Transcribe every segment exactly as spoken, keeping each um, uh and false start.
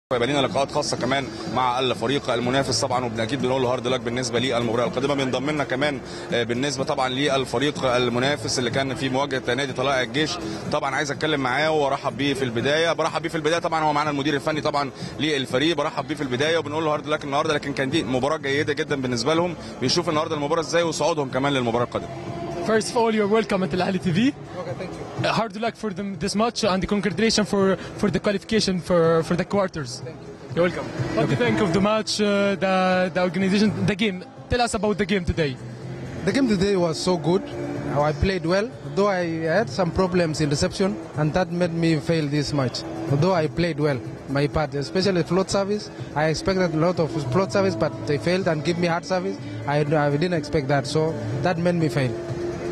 يبقى لنا لقاءات خاصه كمان مع الفريق المنافس طبعا، وباكيد بنقول له هارد لك بالنسبه للمباراه القادمه. بينضم لنا كمان بالنسبه طبعا للفريق المنافس اللي كان في مواجهه نادي طلائع الجيش. طبعا عايز اتكلم معاه وارحب بيه في البدايه برحب بيه في البدايه طبعا هو معانا المدير الفني طبعا للفريق، برحب بيه في البدايه وبنقول له هارد لك النهارده، لكن كان دي مباراه جيده جدا بالنسبه لهم. بيشوف النهارده المباراه ازاي وصعودهم كمان للمباراه القادمه. First of all, you're welcome at Al Ahly T V. Okay, thank you. Uh, hard luck for them this match and congratulations for for the qualification for for the quarters. Thank you. You're welcome. What do you think of the match, uh, the the organization, the game? Tell us about the game today. The game today was so good. I played well, though I had some problems in reception, and that made me fail this match. Although I played well, my part, especially float service, I expected a lot of float service, but they failed and give me hard service. I, I didn't expect that, so that made me fail.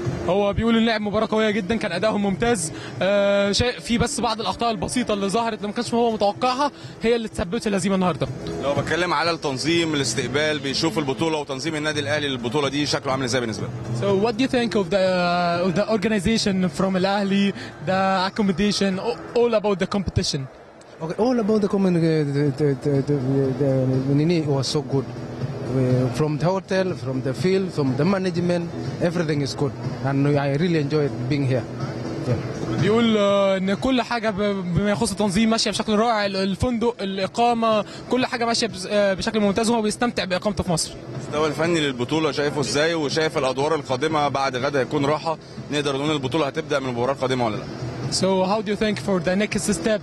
هو بيقول ان لعب مباراه قويه جدا، كان ادائهم ممتاز. آه شيء في بس بعض الاخطاء البسيطه اللي ظهرت اللي ما كانش هو متوقعها هي اللي تسببت في الهزيمه النهارده. لو بتكلم على التنظيم الاستقبال بيشوف البطوله وتنظيم النادي الاهلي للبطوله دي شكله عامل ازاي بالنسبه له؟ So what do you think of the uh, of the organization from Al Ahly, the accommodation, all about the competition? Okay, all about the community, the, the, the, the, the, the, it was so good. From the hotel, from the field, from the management, everything is good, and I really enjoyed being here. Yeah. بيقول ان كل حاجه بما يخص التنظيم ماشيه بشكل رائع، الفندق، الاقامه، كل حاجه ماشيه بشكل ممتاز وهو بيستمتع باقامته في مصر. المستوى الفني للبطوله شايفه ازاي، وشايف الادوار القادمه بعد غدا هيكون راحه، نقدر نقول البطوله هتبدا من المباراه القادمه ولا لا؟ So how do you think for the next step?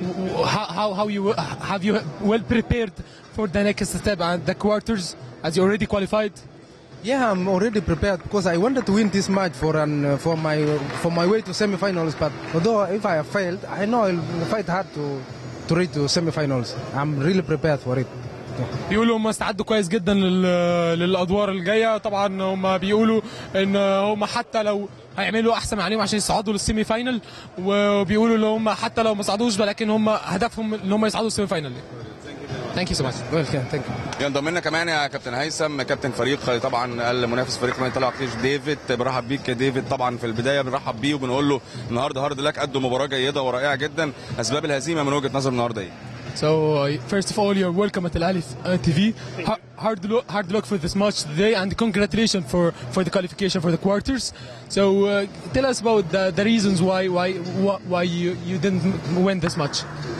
How how how you have you well prepared for the next step and the quarters as you already qualified? Yeah, I'm already prepared because I wanted to win this match for an uh, for my for my way to semi-finals. But although if I have failed, I know I'll fight hard to to reach to semi-finals. I'm really prepared for it. بيقولوا هم استعدوا كويس جدا للادوار الجايه. طبعا هم بيقولوا ان هم حتى لو هيعملوا احسن ما عليهم عشان يصعدوا للسيمي فاينل، وبيقولوا ان هم حتى لو ما صعدوش ولكن هم هدفهم ان هم يصعدوا السيمي فاينل. ثانك يو سو ماتش. ويلكم. ثانك يو. ينضم لنا كمان يا كابتن هيثم كابتن فريق طبعا المنافس فريق نادي طلائع الجيش ديفيد. برحب بيك يا ديفيد. طبعا في البدايه بنرحب بيه وبنقول له النهارده هارد لك، قدوا مباراه جيده ورائعه جدا. اسباب الهزيمه من وجهه نظر النهارده ايه؟ So uh, first of all, you're welcome at Al Ahly T V. Hard luck, hard luck for this match today, and congratulations for for the qualification for the quarters. So uh, tell us about the, the reasons why why why you you didn't win this match.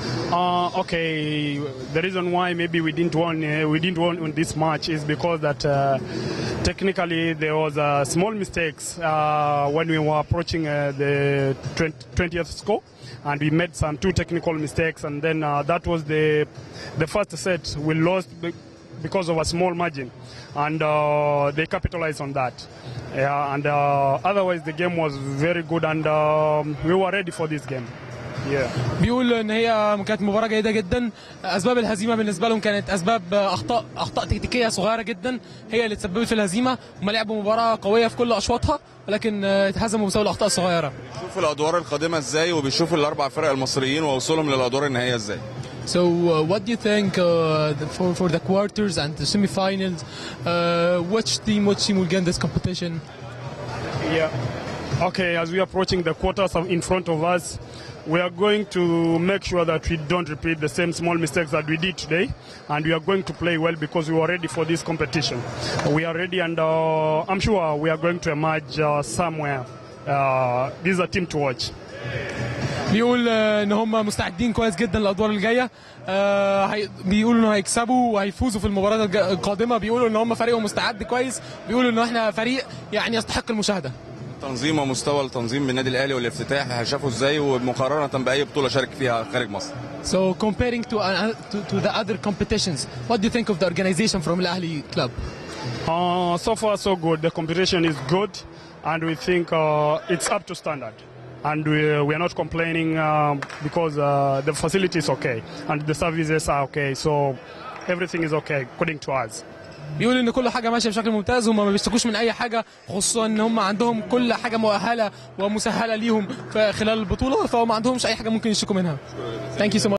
Uh, okay, the reason why maybe we didn't win uh, we didn't win this match is because that uh, technically there was uh, small mistakes uh, when we were approaching uh, the twentieth score, and we made some two technical mistakes, and then uh, that was the the first set we lost because of a small margin, and uh, they capitalized on that. Yeah, and uh, otherwise the game was very good, and uh, we were ready for this game. Yeah. بيقول ان هي كانت مباراه جيده جدا. اسباب الهزيمه بالنسبه لهم كانت اسباب اخطاء اخطاء تكتيكيه صغيره جدا هي اللي تسببت في الهزيمه. هم لعبوا مباراه قويه في كل اشواطها ولكن اتهزموا بسبب الاخطاء الصغيره. بيشوفوا الادوار القادمه ازاي وبيشوفوا الاربع فرق المصريين ووصولهم للادوار النهائيه ازاي؟ So uh, what do you think uh, for for the quarters and the semi-finals? Uh, which team which team will gain this competition? Yeah. Okay, as we are approaching the quarters in front of us, we are going to make sure that we don't repeat the same small mistakes that we did today, and we are going to play well because we are ready for this competition. We are ready, and uh, I'm sure we are going to emerge uh, somewhere. Uh, this is a team to watch. بيقول ان هم مستعدين كويس جدا للادوار الجايه. آه بيقولوا انه هيكسبوا وهيفوزوا في المباريات القادمه. بيقولوا ان هم فريقهم مستعد كويس. بيقولوا ان احنا فريق يعني يستحق المشاهده. تنظيم ومستوى التنظيم بالنادي الاهلي والافتتاح شافوا ازاي ومقارنه باي بطوله شارك فيها خارج مصر؟ So comparing to, uh, to to the other competitions, what do you think of the organization from Al Ahly Club? Uh, so far so good. The competition is good, and we think uh, it's up to standard. And we, we are not complaining uh, because uh, the facility is okay and the services are okay. So everything is okay according to us. بيقول ان كل حاجه ماشيه بشكل ممتاز وهم ما بيشتكوش من اي حاجه، خصوصا ان هم عندهم كل حاجه مؤهله ومسهله ليهم في خلال البطوله، فهم ما عندهمش اي حاجه ممكن يشتكوا منها. Thank you so much.